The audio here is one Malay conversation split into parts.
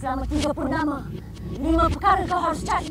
Selama 3 purnama, 5 perkara kau harus cari.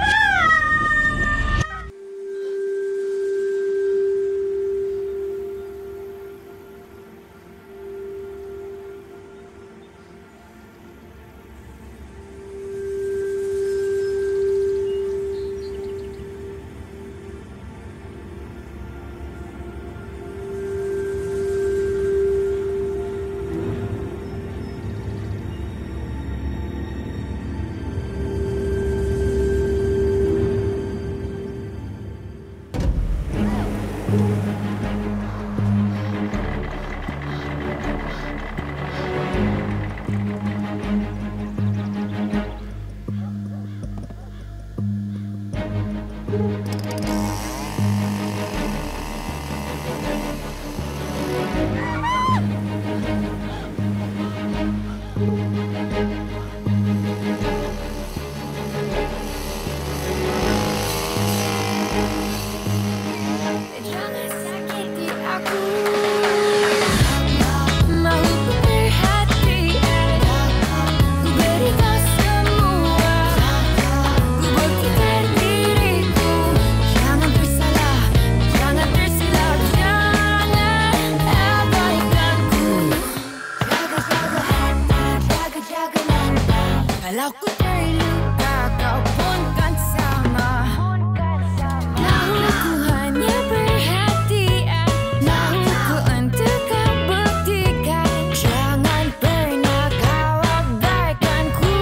Kalau ku terluka, kau pun kan sama. Mahu ku hanya perhatian, mahu ku untuk kau buktikan. Jangan pernah kau abaikan ku,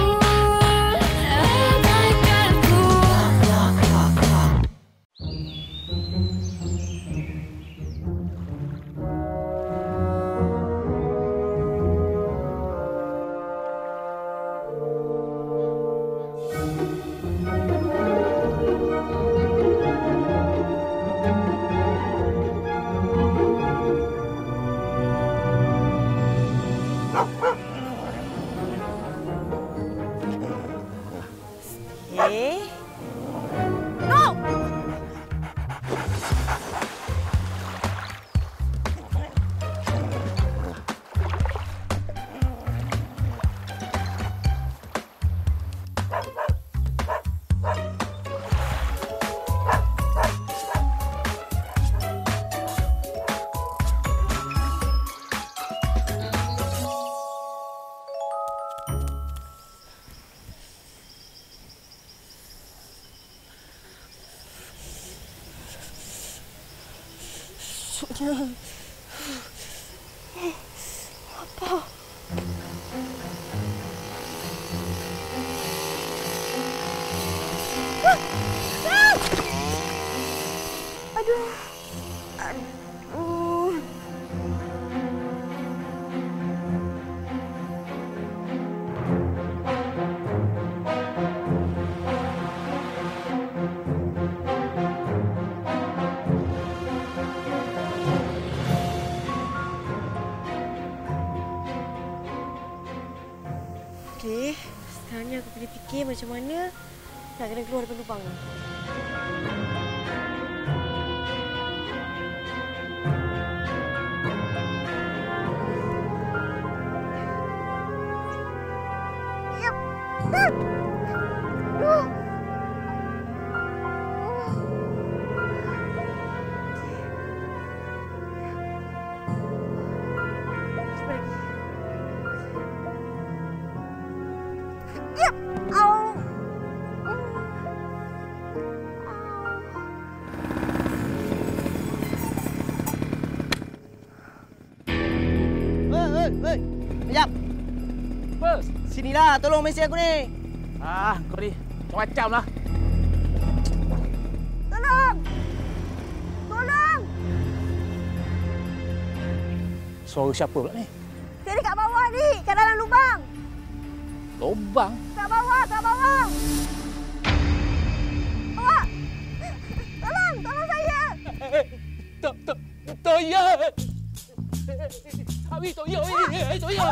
abaikan ku. No! Apa? Aduh. Aduh. Okey, sekarang ni aku kena fikir macam mana nak kena keluar daripada lubang ni. Hei, sekejap. Apa? Sinilah, tolong mesin aku ni. Kau ni macam-macam lah. Tolong! Tolong! Suara siapa pula ni? Dia dekat bawah ni, kat dalam lubang. Lubang? Kat bawah, kat bawah. Awak! Tolong, tolong saya. Toya! Abi, Toya! Toya!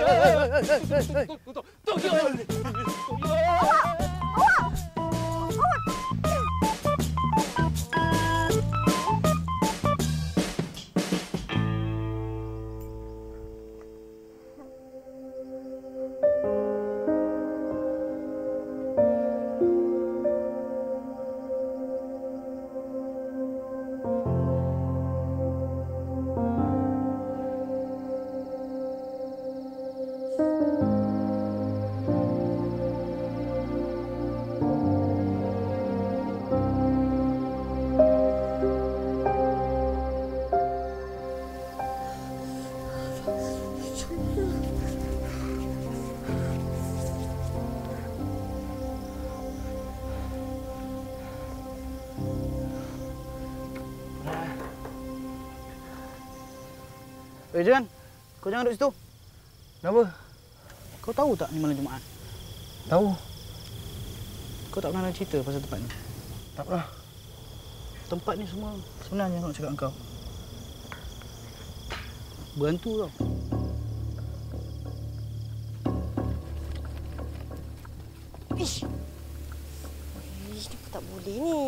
Toya! Awak! Jan, kau jangan duduk situ. Kenapa? Kau tahu tak ni malam Jumaat? Tahu. Kau tak pernah cerita pasal tempat ni? Tak pernah. Tempat ni semua sebenarnya nak cakap engkau. Berhantu tau. Ish. Ish, ni tak boleh ni.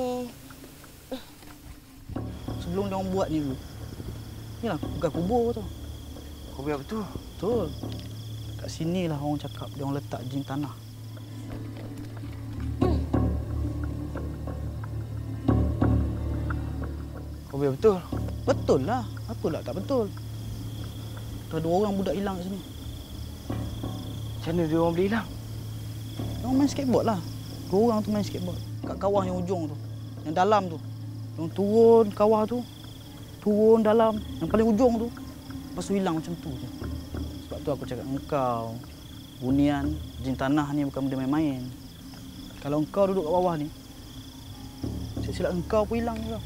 Sebelum dia orang buat ni dulu. Inilah bukan kubur tau. Kau biar betul. Betul. Kat sinilah orang cakap dia orang letak jin tanah. Kau biar betul. Betul lah. Apa lah tak betul? Ada orang budak hilang kat sini. Macam mana dia orang boleh hilang? Dia orang main skateboard lah. Dua orang tu main skateboard. Kat kawah yang ujung tu. Yang dalam tu. Yang turun kawah tu. Turun dalam. Yang paling ujung tu. Lepas tu hilang macam tu je. Sebab tu aku cakap engkau. Bunian jin tanah ni bukan benda main-main. Kalau engkau duduk kat bawah ni. Silap engkau pun hilang juga.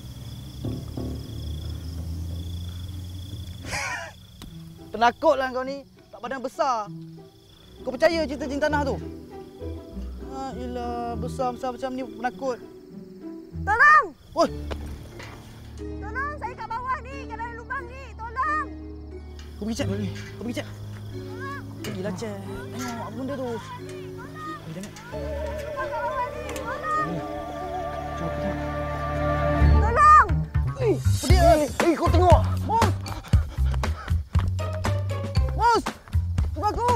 Penakutlah kau ni. Tak badan besar. Kau percaya cerita jin tanah tu? Yelah, besar-besar macam ni penakut. Tolong! Oi, Tolong, saya kat bawah ni, kat dalam lubang ni. Tolong! kau pergi cek. Kau pergi cek. Pergilah cek. Tengok apa benda tu. Pergi tengok. Kat bawah ni, tolong! Jom pergi tengok. Tolong! Pergi. Kau tengok. Mus! Mus! Tunggu aku!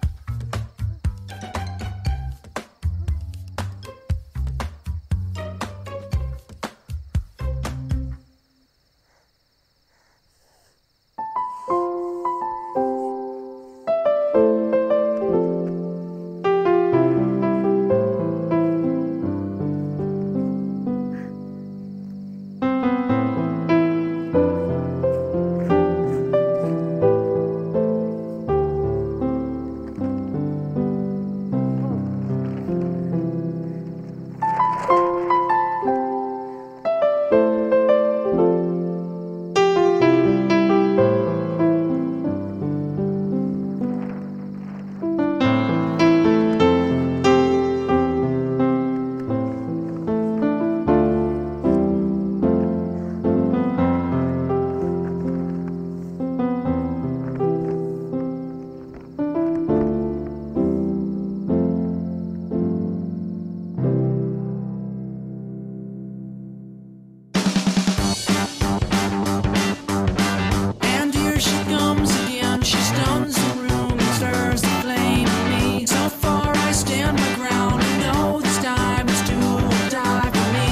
And here she comes again. She stuns the room and stirs the flame in me. So far I stand my ground and know this time is do or die for me.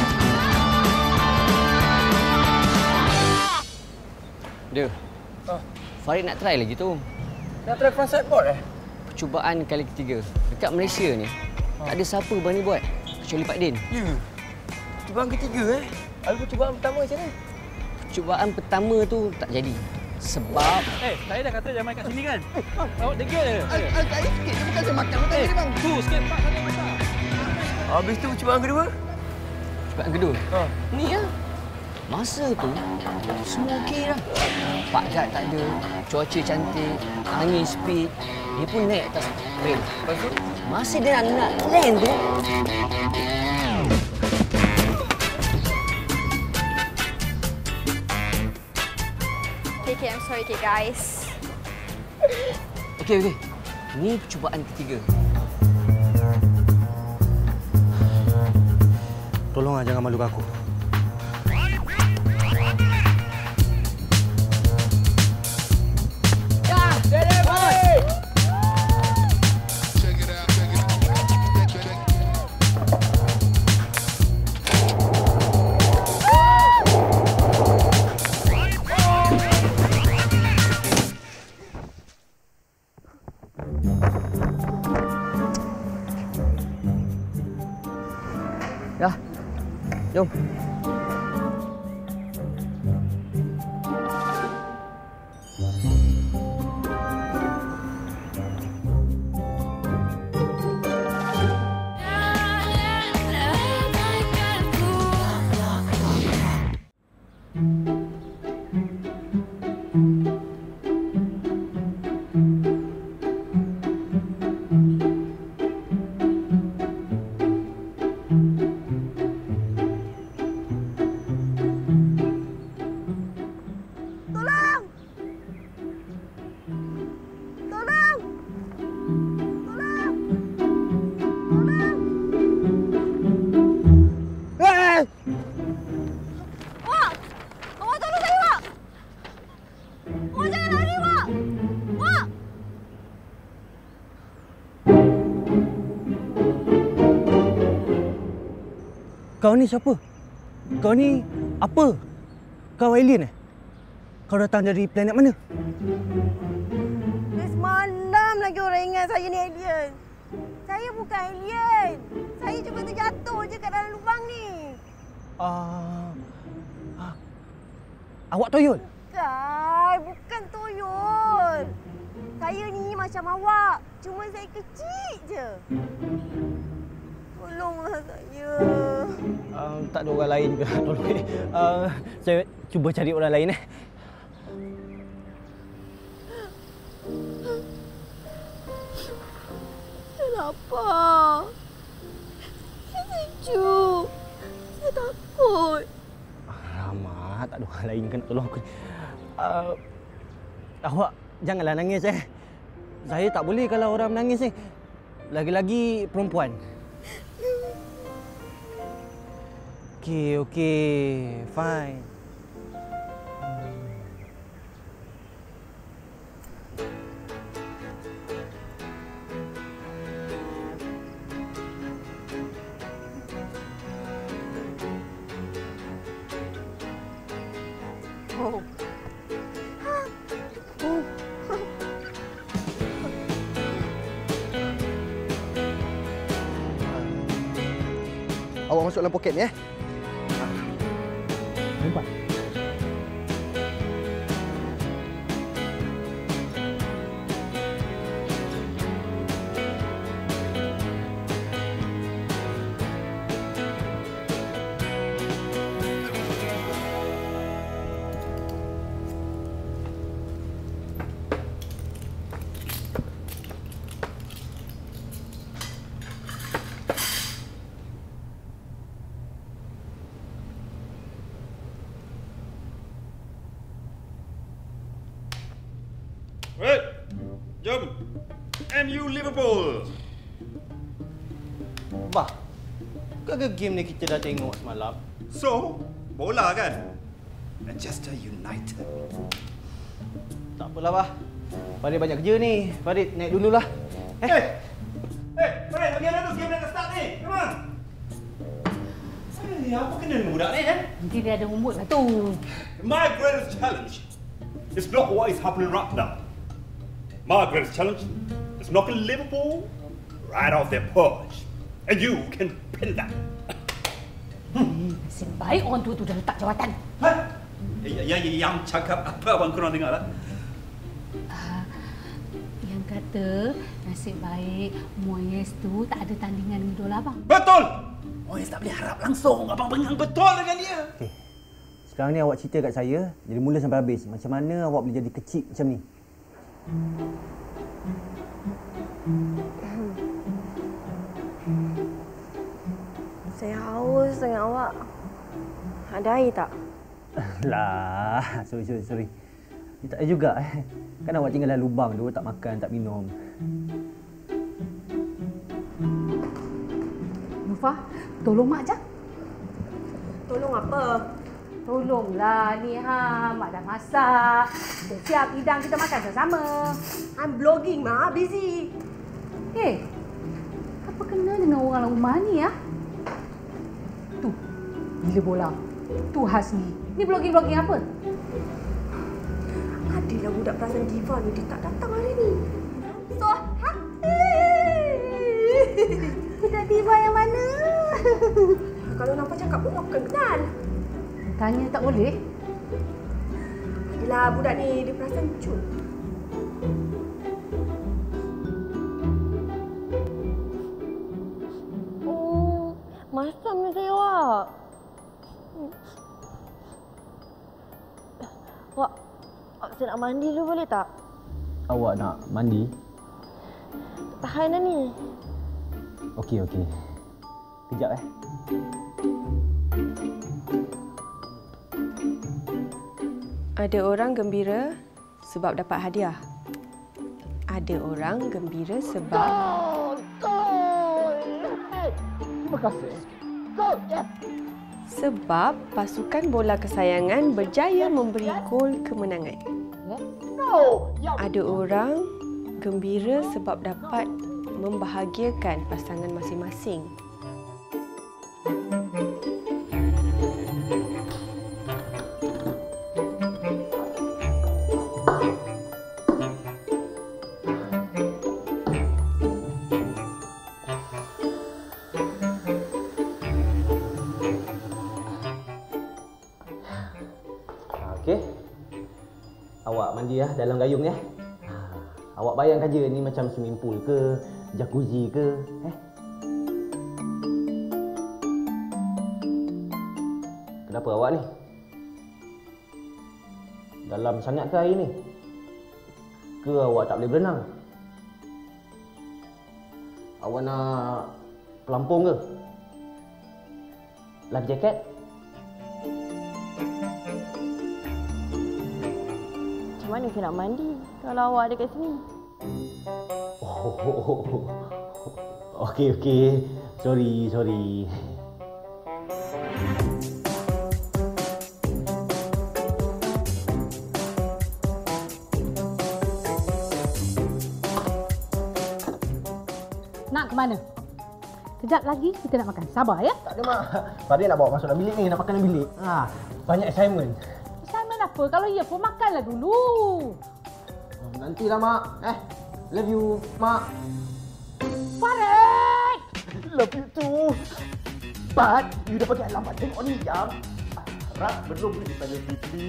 Dia. Farid nak try lagi tu. Nak try front side board Percubaan kali ketiga. Dekat Malaysia ni, tak ada siapa berani buat. Kecuali Pak Din. Ya. Percubaan ketiga Habis percubaan pertama macam mana? Percubaan pertama tu tak jadi. Sebab Saya dah kata jangan main kat sini kan? Awak degil je. Saya sikit. Dia bukan saya makan. Bukan ni bang. Tu sikit Pak kata besar. Habis tu percubaan kedua? percubaan kedua. Ni ya. Masa tu semua okey dah. Pak Gad tak ada, cuaca cantik, angin speed. Dia pun naik atas rel. Lepas tu? Masa dia nak land tu, Okay, I'm sorry, okay, guys. okey. Ni percubaan ketiga. Tolonglah jangan malukan aku. Dah. Jom. Wak, jangan lari, Wak! Wak! Kau ni siapa? Kau ni apa? Kau alien eh? Kau datang dari planet mana? Dari semalam lagi orang ingat saya ni alien. Saya bukan alien. Saya cuma terjatuh je kat dalam lubang ni. Awak toyol? Bukan tuyul. Saya ni macam awak. Cuma saya kecil je. Tolonglah saya. Tak ada orang lain juga. Tolong. Saya cuba cari orang lain eh. Kenapa? Saya sejuk. Saya takut. Alamak, tak ada orang lain kan tolong aku. Awak janganlah nangis eh. Saya tak boleh kalau orang menangis eh. Lagi-lagi perempuan. Okey, fine. Oh. Awak masuk dalam poket ni eh. Nampak? Right, jom. MU Liverpool. Bah, ke game ni kita dah tengok semalam. So, bola kan? Manchester United. Tak apalah, Bah. Farid banyak kerja ni. Farid naik dululah. Hey, Farid, bagi ada tu game dah start ni. Come on. Apa kena dengan budak ni kan? Nanti dia ada umut lah tu. My greatest challenge is not what is happening right now. My greatest challenge is knocking Liverpool right off their perch. And you can pin that. Nasib baik orang tua tu dah letak jawatan. Yang cakap apa abang korang dengar lah? Yang kata nasib baik Moyes tu tak ada tandingan dengan idola abang. Betul! Moyes tak boleh harap langsung. Abang bengang betul dengan dia. Sekarang ni awak cerita kat saya, jadi mula sampai habis. Macam mana awak boleh jadi kecil macam ni? Saya haus dengan awak. Ada air tak? Lah, sorry. Ni tak ada juga eh. Kan awak tinggal dalam lubang tu, tak makan, tak minum. Nufah, tolong mak je. Tolong apa? Tolonglah ni mak dah masak. Dah siap hidang kita makan sama-sama. I'm blogging, Mak. Busy. Apa kena dengan orang rumah ni ya? Tu, gila bola. Tu Hasni. Ni blogging apa? Adalah budak perasan diva ni. Dia tak datang hari ni. So happy. Budak diva yang mana? Kalau nampak cakap pun bukan kenal. Tanya tak boleh? Adalah budak ni. Dia perasan cun. Masam ni saya, Wak. Wak, saya nak mandi dulu boleh tak? Awak nak mandi? Tahan dah ni. Okey. Kejap eh. Ada orang gembira sebab dapat hadiah. Ada orang gembira sebab... Terima kasih. Sebab pasukan bola kesayangan berjaya memberi gol kemenangan. No. Ada orang gembira sebab dapat membahagiakan pasangan masing-masing. Okey. Awak mandi ya dalam gayung ya. Awak bayangkan je ni macam swimming pool ke, jacuzzi ke, Kenapa awak ni? Dalam sangat ke air ni? Ke awak tak boleh berenang? Awak nak pelampung ke? Life jacket? Macam mana saya nak mandi kalau awak ada kat sini? Okey. Sorry. Nak ke mana? Kejap lagi kita nak makan. Sabar ya. Tak ada, Mak. Farid nak bawa masuk dalam bilik ni, nak makan dalam bilik. Banyak assignment. Assignment apa? Kalau ya pun makanlah dulu. Nantilah, Mak. Love you, Mak. Farid! Love you too. But, you dah pakai lambat tengok ni, Yang. Rak, belum boleh tanya pipi.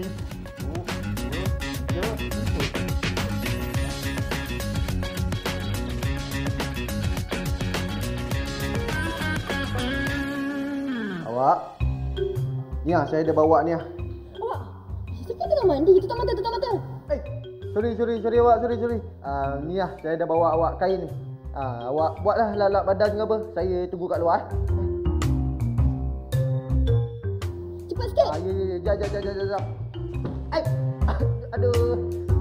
Awak. Ni saya dah bawa ni. Awak, cakap tengah mandi. Tutup mata. Sorry awak, sorry. Ni saya dah bawa awak kain ni. Awak buatlah lap badan ke apa. Saya tunggu kat luar. Cepat sikit. Ya. Jap. Aduh.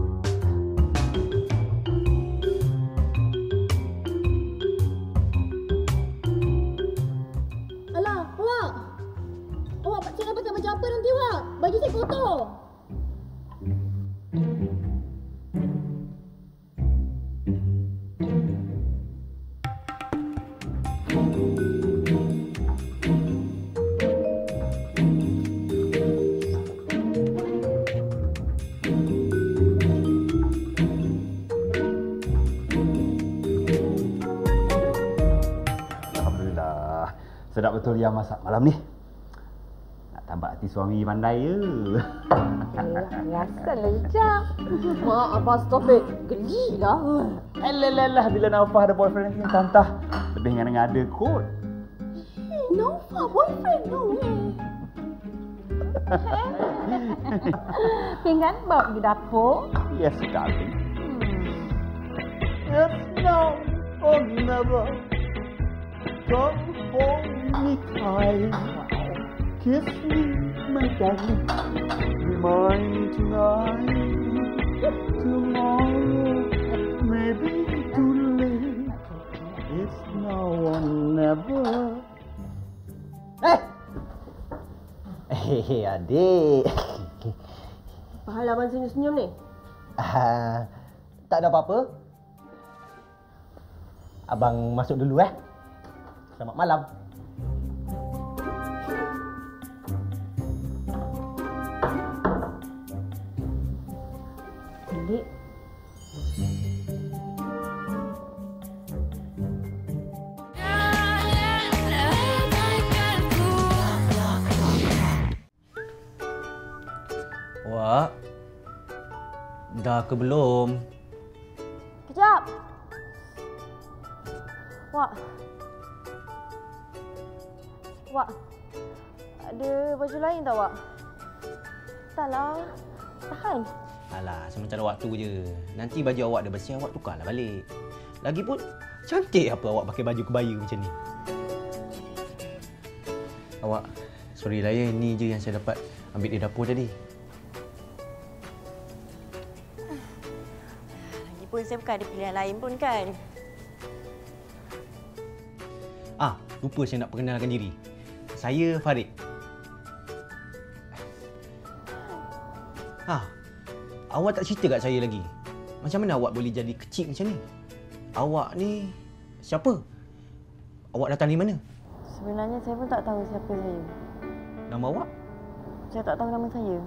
Alah, awak. Awak cakap pakai baju apa nanti, awak? Baju saya kotor. Sedap betul yang masak malam ni. Nak tambah hati suami pandai ya. Biasalah Ijak. Mak, abang stop it. Gelilah. Alah, bila Naufah ada boyfriend ni tantah. Lebih ngada-ngada kot. Naufah boyfriend tu. Pinggan bawa pergi dapur. Yes, darling. Yes, now or never. Come hold me tight. Kiss me, my darling. Be mine tonight. Tomorrow, maybe too late. It's now or never. Adik. Pahala abang senyum-senyum ni? Tak ada apa-apa. Abang masuk dulu Selamat malam. Adik. Wak, dah ke belum? Kejap. Wak, ada baju lain tak, Wak? Taklah. Tahan. Alah, sementara waktu je. Nanti baju awak dah bersih, awak tukarlah balik. Lagipun, cantik apa awak pakai baju kebaya macam ni. Awak, sorry lah ya, ni je yang saya dapat ambil di dapur tadi. Lagipun saya bukan ada pilihan lain pun kan. Lupa saya nak perkenalkan diri. Saya Farid. awak tak cerita kat saya lagi. Macam mana awak boleh jadi kecil macam ni? Awak ni siapa? Awak datang dari mana? Sebenarnya saya pun tak tahu siapa saya. Nama awak? Saya tak tahu nama saya.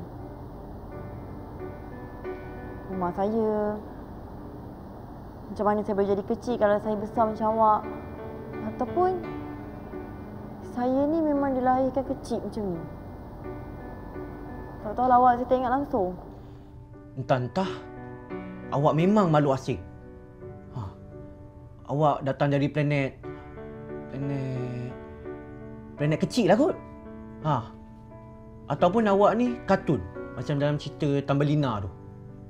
Rumah saya. Macam mana saya boleh jadi kecil kalau saya besar macam awak? Ataupun saya ni memang dilahirkan kecil macam ni. Tak tahu lah awak, saya tak ingat langsung. Entah-entah. Awak memang makhluk asing. Awak datang dari planet kecil lah kot. Ataupun awak ni kartun macam dalam cerita Tambelina tu.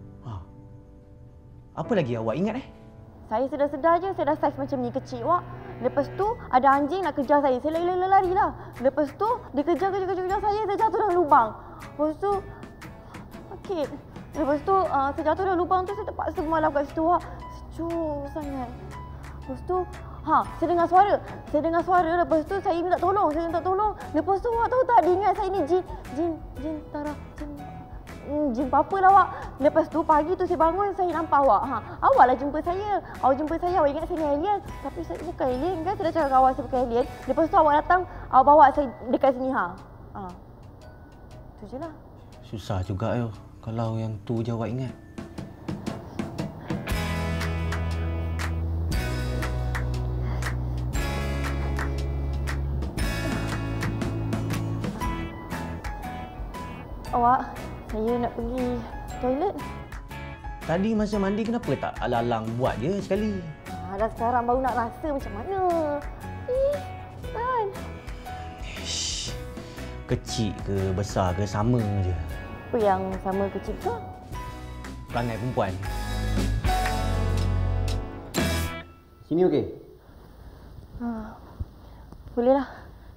Apa lagi awak ingat Saya sedar-sedar je saya dah saiz macam ni kecil awak. Lepas tu ada anjing nak kejar saya. Saya lari lah. Lepas tu dia kejar saya jatuh dalam lubang. Lepas tu sakit. Lepas tu saya jatuh dalam lubang tu, saya terpaksa malam kat situ awak. Sejuk sangat. Lepas tu saya dengar suara. Lepas tu saya minta tolong. Lepas tu awak tahu tak, dia ingat saya ni jin apa lah awak. Lepas tu pagi tu saya bangun, saya nampak awak. Awak lah jumpa saya. Awak ingat saya ni alien. Tapi saya bukan alien kan, saya dah cakap kawan saya bukan alien. Lepas tu awak datang, awak bawa saya dekat sini. Tu je lah. Susah juga kalau yang tu je awak ingat. Awak, saya nak pergi toilet. Tadi masa mandi kenapa tak alang-alang buat je sekali? Dah sekarang baru nak rasa macam mana. Kan? Kecil ke besar ke sama je. Apa yang sama kecil tu? Perangai perempuan. Sini okey? Bolehlah.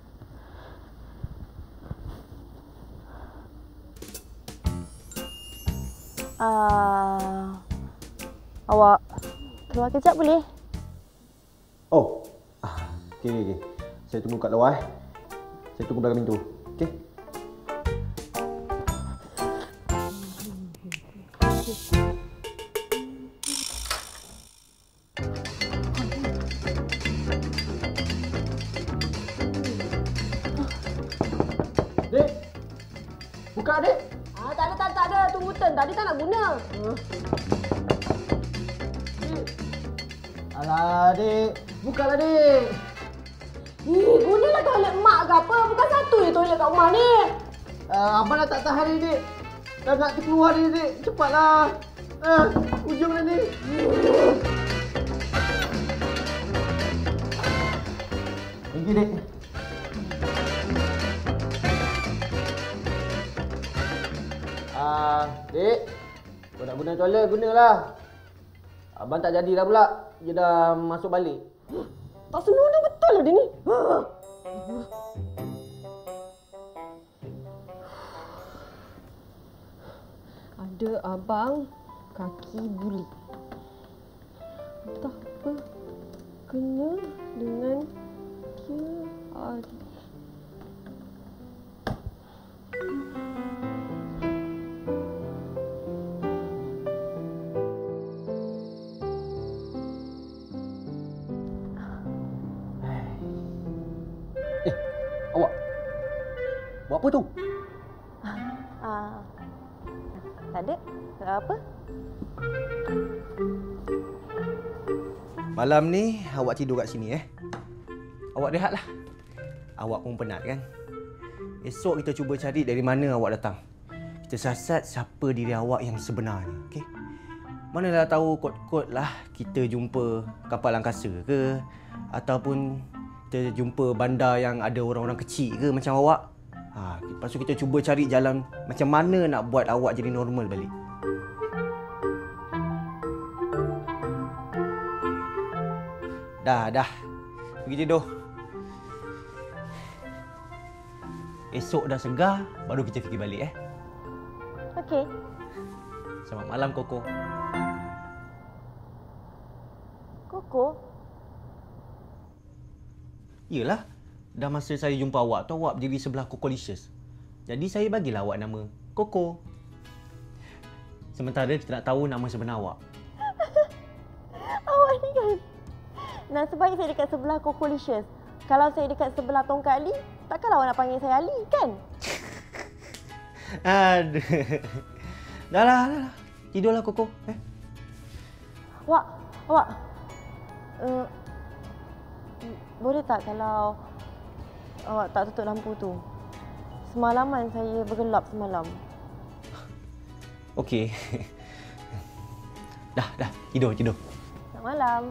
Awak keluar kejap boleh? Oh. Okey. Saya tunggu kat luar Saya tunggu belakang pintu. Okey? Dek. Buka, Dek. Tak ada. Tunggu turn. Tadi tak nak guna. Alah, Dek. Bukalah, Dek. Gunalah toilet mak ke apa? Bukan satu je toilet kat rumah ni. Abang dah tak tahan ni, Dek. Dah nak terkeluar ni, Dek. Cepatlah. Ujung dah ni. Thank you, Dek. Dek. Kau nak guna toilet, gunalah. Abang tak jadilah pula. Dia dah masuk balik. Tak senonoh betul lah dia ni. Ada abang kaki buli. Entah apa kena dengan dia hari. Awak buat apa tu? Tak ada. Apa? Malam ni awak tidur kat sini Awak rehatlah. Awak pun penat kan? Esok kita cuba cari dari mana awak datang. Kita siasat siapa diri awak yang sebenarnya, okey? Manalah tahu kot-kot lah kita jumpa kapal angkasa ke, ataupun kita jumpa bandar yang ada orang-orang kecil ke macam awak. Lepas tu kita cuba cari jalan macam mana nak buat awak jadi normal balik. Dah. Pergi tidur. Esok dah segar, baru kita pergi balik Okey. Selamat malam, Koko. Koko? Yelah, dah masa saya jumpa awak tu, awak berdiri sebelah Cocolicious. Jadi saya bagilah awak nama Koko. Sementara kita nak tahu nama sebenar awak. Awak ni kan. Nasib baik saya dekat sebelah Cocolicious. Kalau saya dekat sebelah Tongkat Ali, takkanlah awak nak panggil saya Ali, kan? Aduh. Dah lah. Tidurlah Koko. Awak. Boleh tak kalau awak tak tutup lampu tu? Semalaman saya bergelap semalam. Okey. Dah. Tidur. Selamat malam.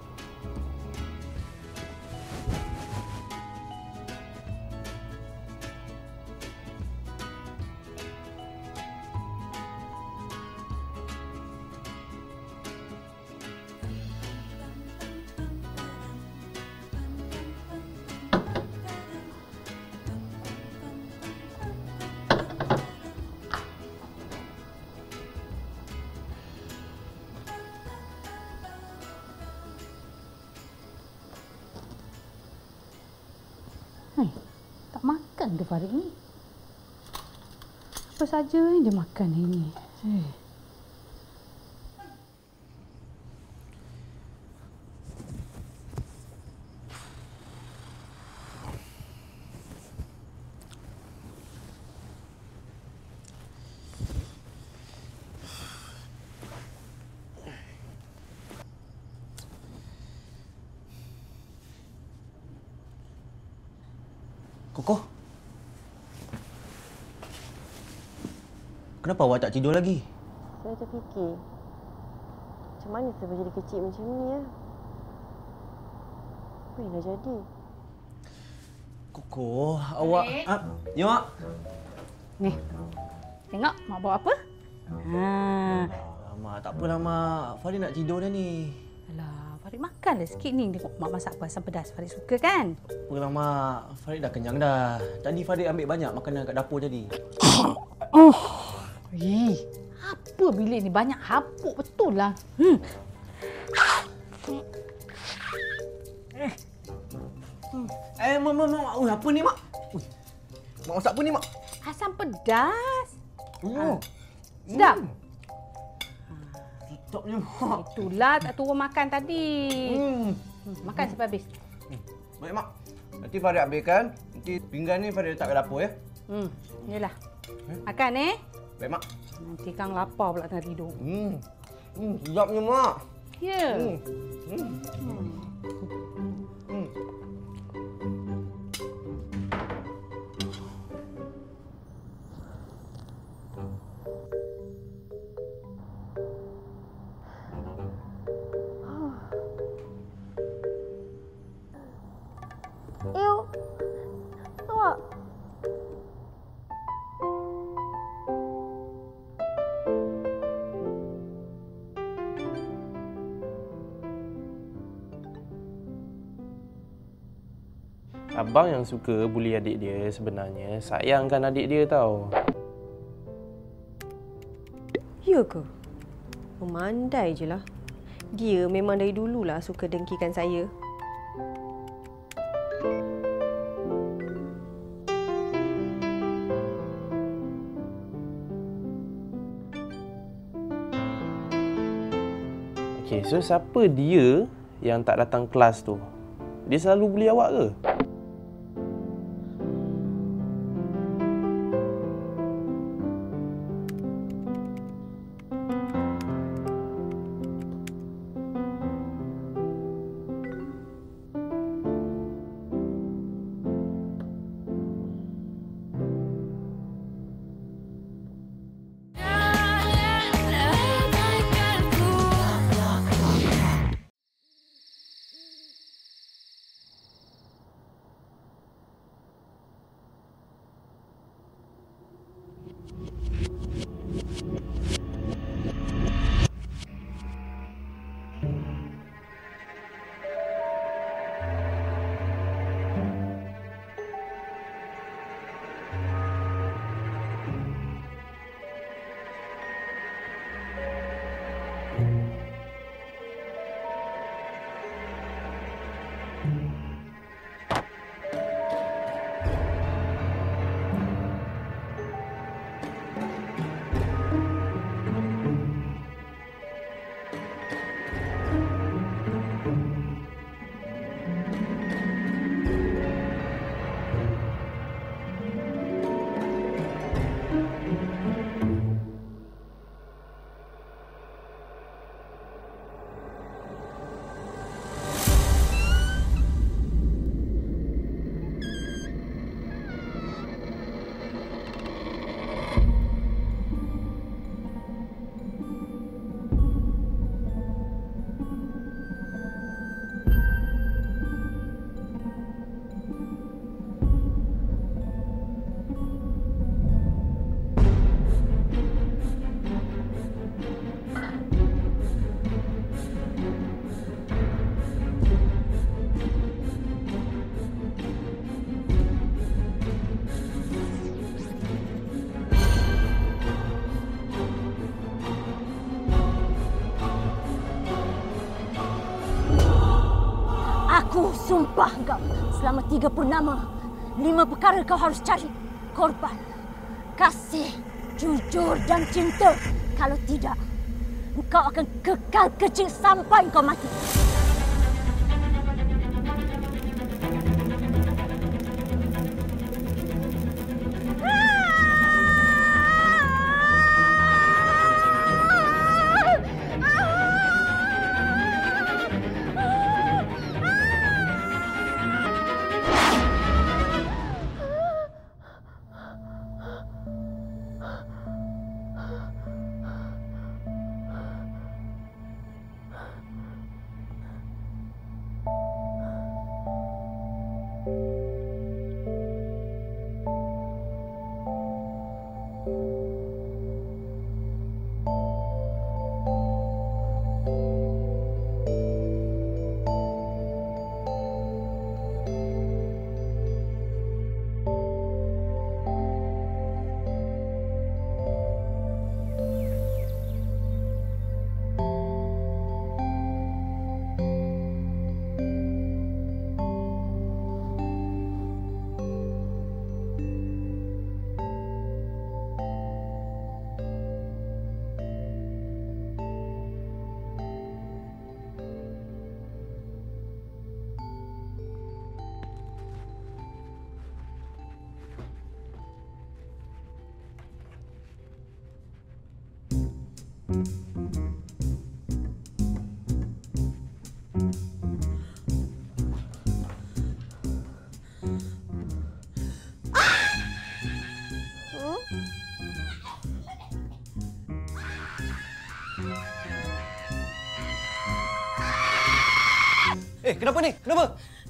Tak makan ke Farid ni? Apa saja yang dia makan ini? Koko. Kenapa awak tak tidur lagi? Saya terfikir, macam mana saya boleh jadi kecil macam ni ya? Apa yang dah jadi? Koko, awak... Ya, Mak. Ni, tengok Mak bawa apa? Mak, tak apalah, Mak. Farid nak tidur dah ni. Alah, Farid makanlah sikit ni. Tengok Mak masak apa asam pedas. Farid suka kan? Apalah, Mak. Farid dah kenyang dah. Tadi Farid ambil banyak makanan kat dapur tadi. Apa bilik ni banyak hapuk betul lah. Mak. Apa ni, Mak? Mak masak apa ni, Mak? Asam pedas. Sedap. Sedapnya, Mak. Itulah tak turun makan tadi. Makan sampai habis. Baik, Mak. Nanti Farid ambilkan. Nanti pinggan ni Farid letak ke dapur, ya? Yalah. Makan, Baik, Mak. Nanti Kang lapar pula tengah tidur. Sedapnya, Mak. Ya. Awak. Abang yang suka bully adik dia sebenarnya sayangkan adik dia tau. Ya ke? Memandai je lah. Dia memang dari dululah suka dengkikan saya. Okay, so siapa dia yang tak datang kelas tu? Dia selalu bully awak ke? Aku sumpah kau, selama 3 purnama, 5 perkara kau harus cari. Korban, kasih, jujur dan cinta. Kalau tidak, engkau akan kekal kecil sampai kau mati. Kenapa ni? Kenapa?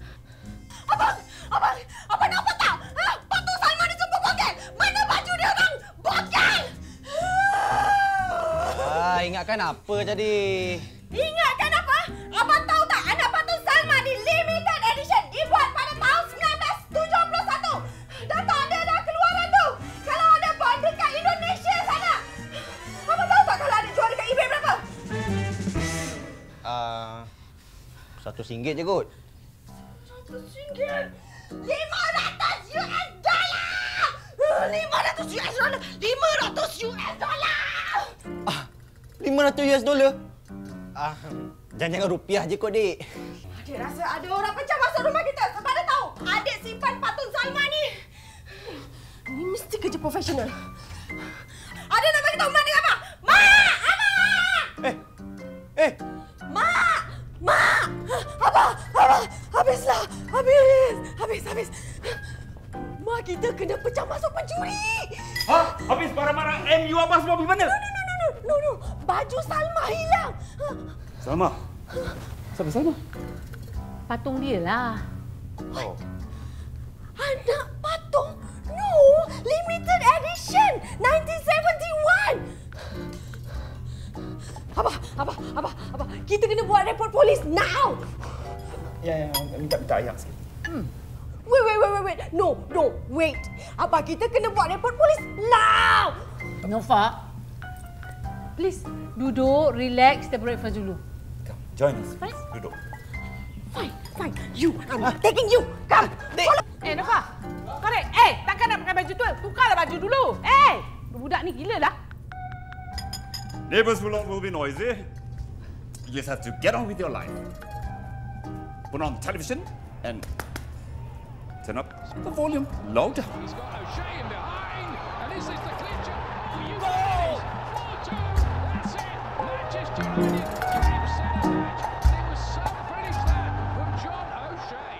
Abang nampak tak? Patung Salma ni semua bogel. Mana baju dia orang? Bogel! Ingatkan apa tadi? Ingatkan apa? Abang tahu tak anak patung Salma ni limited edition dibuat pada tahun 1971. Dah tak ada dah keluaran tu. Kalau ada buat dekat Indonesia sana. Abang tahu tak kalau ada jual dekat eBay berapa? RM100 je kot. RM100? $500! $500! Jangan rupiah je kot, Dik. Adik rasa ada orang pecah masuk rumah kita sebab dia tahu adik simpan patung Salma ni. Ini mesti kerja profesional. Adik nak bagi tahu Mak dengan Abang. Mak! Abang! Mak! Mak! Abang! Habislah! Habis! Mak kita kena pecah masuk pencuri. Habis barang-barang MU Abang semua pergi mana? No. Baju Salma hilang. Salma? Siapa Salma? Patung dia lah. Oh. Anak patung? No! Limited edition! 1971! Abah, kita kena buat report polis now! Ya, minta ayam sikit. Wait. No, wait. Abah, kita kena buat report polis now! Nova, please duduk, relax, kita breakfast dulu. Come, join us. Duduk. Fine. I'm taking you. Come. Nova, korek. Takkan nak pakai baju tu? Tukarlah baju dulu. Budak ni gila lah. Neighbors will be noisy. You just have to get on with your life. Put on television and turn up the volume louder. He's got O'Shea in behind, and this is the clincher. Goal! 4-2. That's it. Manchester United have set a match, and it was some finish there from John O'Shea.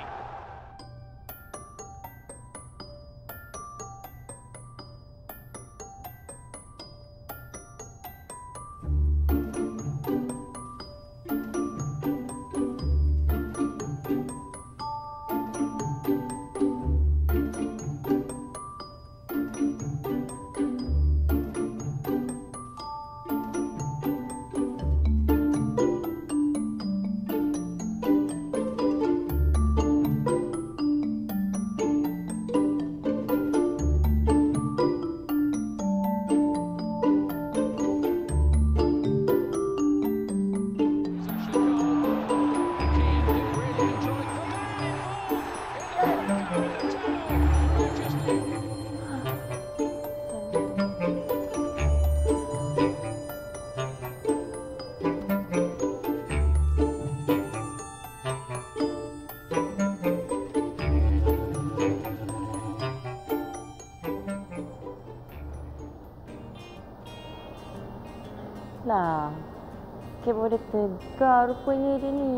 daripada tegar rupanya dia ni.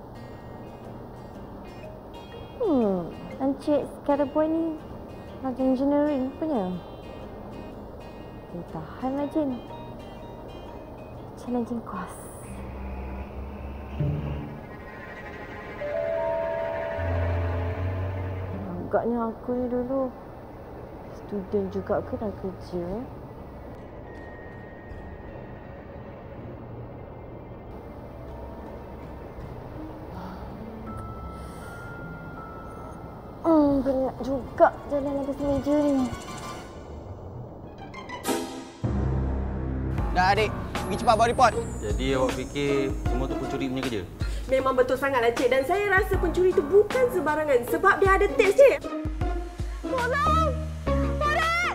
Encik Skara Boy ni macam engineering rupanya. Dia tahanlah Jin. Challenging course. Agaknya aku ni dulu student juga ke dah kerja. Penat juga jalan atas meja ni. Dah adik, pergi cepat bawa report. Jadi awak fikir semua tu pencuri punya kerja? Memang betul sangatlah cik, dan saya rasa pencuri itu bukan sembarangan sebab dia ada teks cik. Tolong! Farid!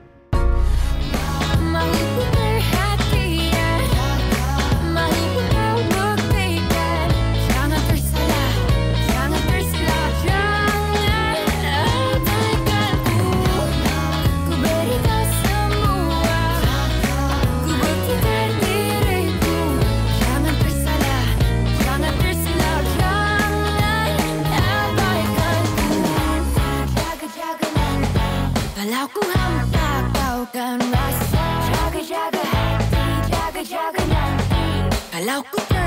Kalau ku hampa kau kan rasa. Jaga-jaga hati, jaga-jaga nanti. Kalau ku